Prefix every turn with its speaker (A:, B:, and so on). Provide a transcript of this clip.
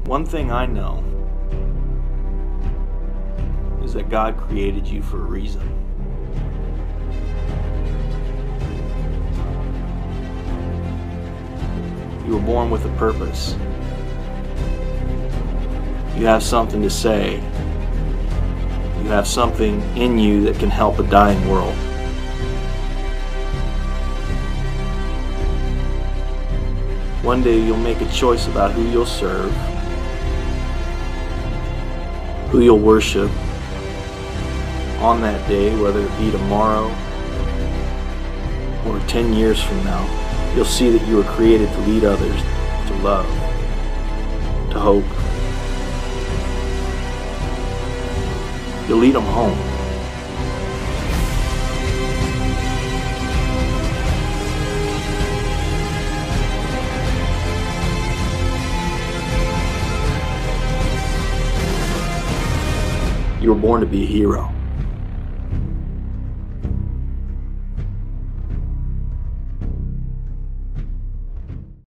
A: One thing I know is that God created you for a reason. You were born with a purpose. You have something to say. You have something in you that can help a dying world. One day you'll make a choice about who you'll serve, who you'll worship on that day, whether it be tomorrow or 10 years from now. You'll see that you were created to lead others, to love, to hope. You'll lead them home. You were born to be a hero.